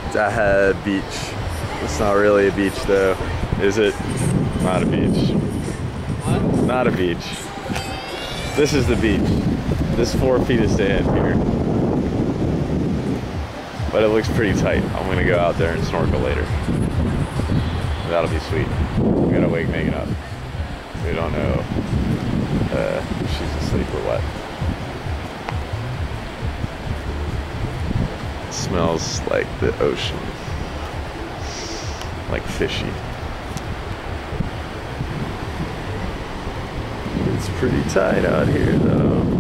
Dahab Beach. It's not really a beach though, is it? Not a beach. What? Not a beach. This is the beach. This 4 feet of sand here. But it looks pretty tight. I'm gonna go out there and snorkel later. That'll be sweet. We gotta wake Megan up. We don't know if she's asleep or what. It smells like the ocean. Like fishy. It's pretty tight out here though.